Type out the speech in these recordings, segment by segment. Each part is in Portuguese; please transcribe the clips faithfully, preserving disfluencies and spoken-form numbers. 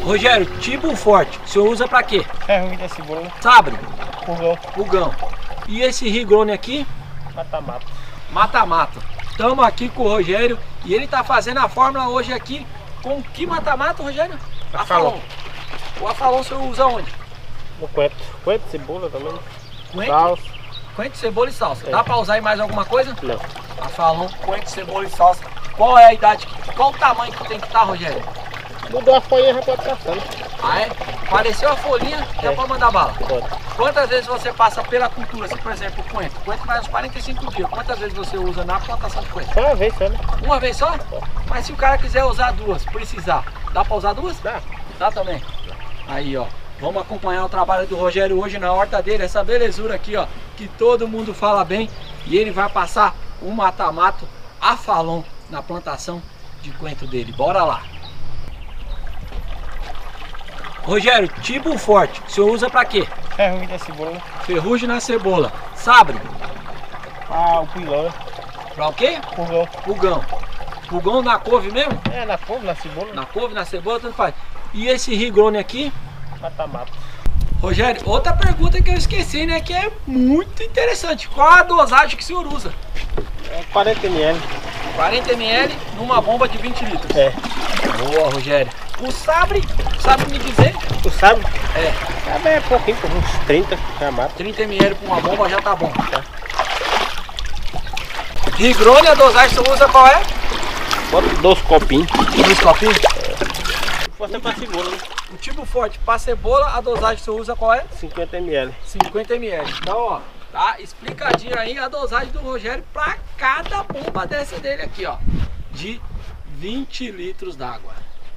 Rogério, tipo forte, o senhor usa pra quê? Ferrugem da cebola. Sabre? Pulgão. Pulgão. E esse Rigrone aqui? Mata-mata. Mata-mata. Estamos aqui com o Rogério e ele tá fazendo a fórmula hoje aqui com que mata-mata, Rogério? Afalon. O Afalon o senhor usa onde? No coentro. Coentro, cebola também. Coentro? Salsa. Coentro, cebola e salsa. É. Dá pra usar em mais alguma coisa? Não. Afalon, coentro, cebola e salsa. Qual é a idade, qual o tamanho que tem que estar, Rogério? Mudou a folhinha, já pode passar, né? Ah, é? Apareceu a folhinha, já É. pode mandar bala. Pode. Quantas vezes você passa pela cultura, se por exemplo o coentro? O coentro vai uns quarenta e cinco dias. Quantas vezes você usa na plantação de coentro? Só uma vez só, né? Uma vez só? Mas se o cara quiser usar duas, precisar, dá pra usar duas? Dá. Dá também. Aí, ó. Vamos acompanhar o trabalho do Rogério hoje na horta dele, essa belezura aqui, ó, que todo mundo fala bem. E ele vai passar um mata-mato Afalon na plantação de coentro dele. Bora lá. Rogério, tipo forte, o senhor usa pra quê? Ferrugem da cebola. Ferrugem na cebola. Sabre? Ah, o pulgão, né? Pra o quê? Pulgão. Pulgão. Pulgão na couve mesmo? É, na couve, na cebola. Na couve, na cebola, tanto faz. E esse Rigrone aqui? Mata-mata. Rogério, outra pergunta que eu esqueci, né? Que é muito interessante. Qual a dosagem que o senhor usa? É quarenta mililitros. quarenta mililitros numa bomba de vinte litros. É. Boa, Rogério. O sabre, sabe me dizer? Tu sabe? É. Sabe, é pouquinho, por uns trinta, já mata. trinta mililitros com uma bomba já tá bom. Tá? Rigrone, a dosagem que você usa qual é? Bota dois copinhos. Dois copinhos? Força pra cebola, né? O tipo forte para cebola, a dosagem que você usa qual é? cinquenta mililitros. cinquenta mililitros. Então, ó, tá explicadinho aí a dosagem do Rogério para cada bomba dessa dele aqui, ó. De vinte litros d'água.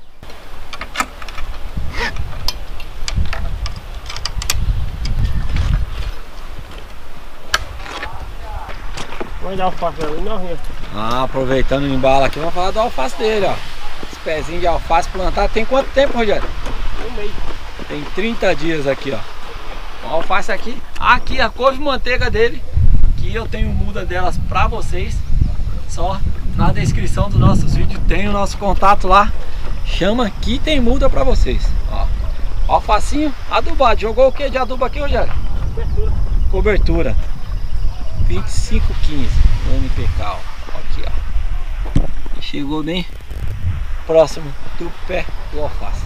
Vamos dar alface ali, não, Rinha? Ah, aproveitando o embalo aqui, vamos falar do alface dele, ó. Esse pezinho de alface plantado tem quanto tempo, Rogério? Um mês. Tem trinta dias aqui, ó. O alface aqui. Aqui a couve manteiga dele, que eu tenho muda delas pra vocês. Só na descrição dos nossos vídeos tem o nosso contato lá. Chama que tem muda pra vocês. Ó, alfacinho adubado. Jogou o que de adubo aqui, Rogério? Cobertura. Cobertura vinte e cinco quinze N P K, ó. Aqui, ó. Chegou bem próximo do pé do alface.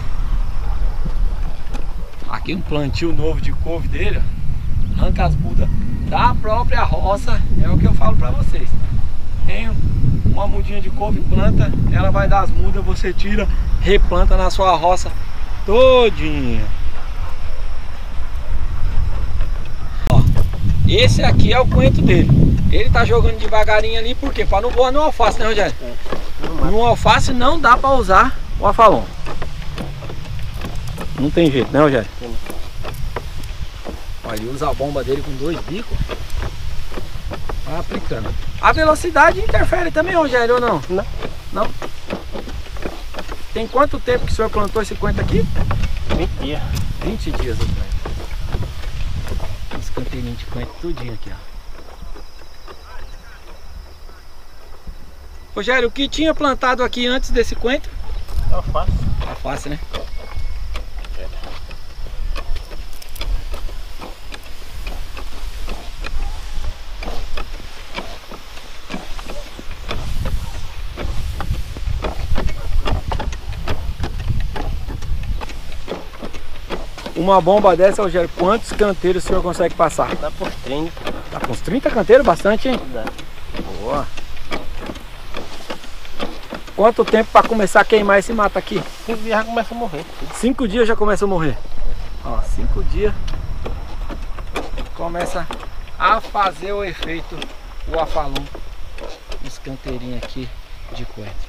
Aqui um plantio novo de couve dele, ó. Arranca as mudas da própria roça, é o que eu falo pra vocês. Tem uma mudinha de couve, planta, ela vai dar as mudas, você tira, replanta na sua roça todinha. Ó, esse aqui é o coentro dele. Ele tá jogando devagarinho ali, por quê? Pra não voar no alface, né, Rogério? É. No alface não dá pra usar o Afalon. Não tem jeito, né, Rogério? Sim. Olha, ele usa a bomba dele com dois bicos. Vai aplicando. A velocidade interfere também, Rogério, ou não? Não. Não? Tem quanto tempo que o senhor plantou esse coentro aqui? vinte dias. vinte dias, o coentro. Os canteirinhos de coentro tudinho aqui, ó. Rogério, o que tinha plantado aqui antes desse coentro? Alface. Alface, né? Uma bomba dessa, Rogério, quantos canteiros o senhor consegue passar? Dá por trinta. Tá com uns trinta canteiros, bastante, hein? Dá. Boa. Quanto tempo para começar a queimar esse mato aqui? Cinco dias já começa a morrer. Cinco dias já começa a morrer. Ó, cinco dias começa a fazer o efeito o Afalon nos canteirinhos aqui de coentro.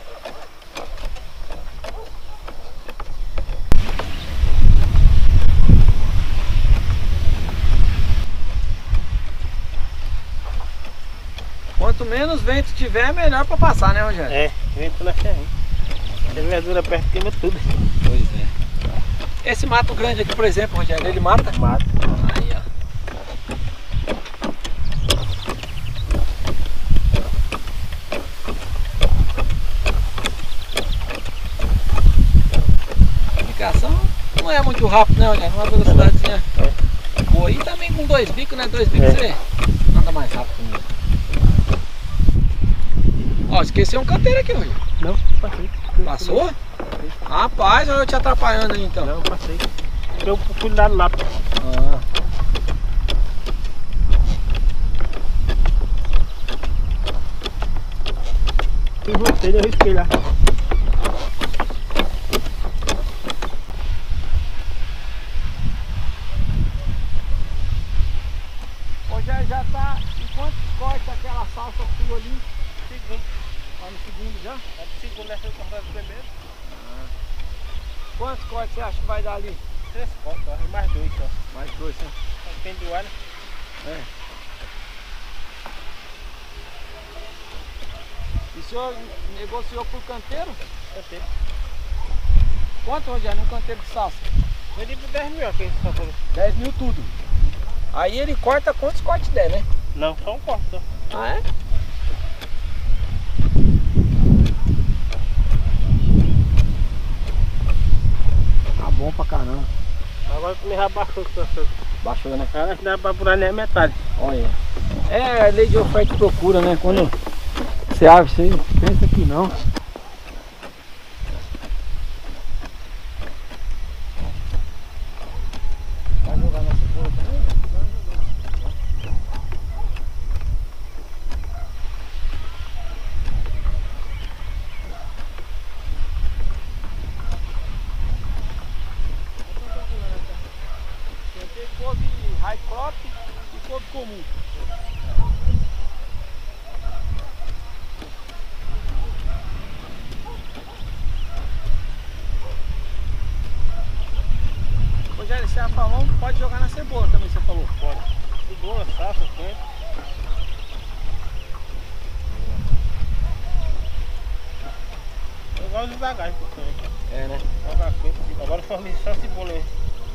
Quanto menos vento tiver, melhor para passar, né, Rogério? É, vento na ferrinha. A verdura perto queima tudo. Pois é. Esse mato grande aqui, por exemplo, Rogério, ele mata? Mata. Aí, ó. aplicação não é muito rápido, né, Rogério? Uma velocidadezinha boa. E também com dois bicos, né? Dois bicos é. Você anda mais rápido mesmo. Ó, esqueceu um canteiro aqui, Rogério. Não, passei. Passou? Passei. Rapaz, olha eu te atrapalhando aí então. Não, passei. Eu fui lá no lápis. Ah. Eu voltei, eu risquei lá. Rogério já tá. Enquanto corta aquela salsa sua ali? Segundo. Tá no segundo já? Tá no segundo, nessa eu cortava o primeiro. Ah. Quantos cortes você acha que vai dar ali? Três cortes, ó. E mais dois só. Mais dois, né? Tem do ar, né? É. E o senhor negociou por canteiro? Canteiro. Quanto, Rogério, um canteiro de salsa? Vendi por dez mil aqui, só falou. dez mil tudo. Aí ele corta quantos cortes der, né? Não, só um corte só. Ah, é? Tá bom pra caramba. Agora tu me já baixou o seu. Baixou, né? Ela não dá pra furar nem a metade. Olha. É a lei de oferta e procura, né? Quando você abre, você pensa que não. Vai jogar na cebola também? Tem couve high crop e couve comum. Rogério, você falou, pode jogar na cebola também, você falou? Pode. Cebola, salsa, coentro. Eu gosto devagar, também. É, né? Jogar coentro. Agora só só cebola mesmo.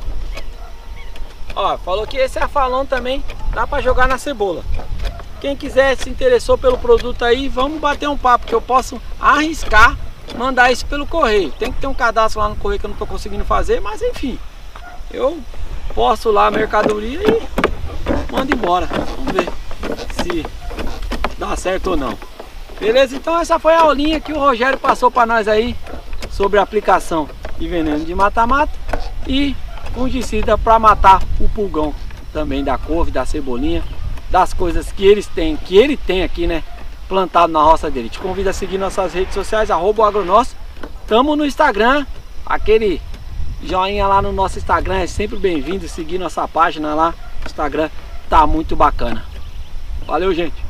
Ó, falou que esse afalão também dá pra jogar na cebola. Quem quiser, se interessou pelo produto aí, vamos bater um papo, que eu posso arriscar mandar isso pelo correio. Tem que ter um cadastro lá no correio que eu não tô conseguindo fazer, mas enfim, eu posto lá a mercadoria e mando embora. Vamos ver se dá certo ou não. Beleza? Então essa foi a aulinha que o Rogério passou para nós aí sobre a aplicação de veneno de mata-mata e fungicida para matar o pulgão também da couve, da cebolinha, das coisas que eles têm, que ele tem aqui, né, plantado na roça dele. Te convido a seguir nossas redes sociais, arroba agronosso. Tamo no Instagram, aquele joinha lá no nosso Instagram é sempre bem-vindo, seguir nossa página lá, o Instagram tá muito bacana. Valeu, gente!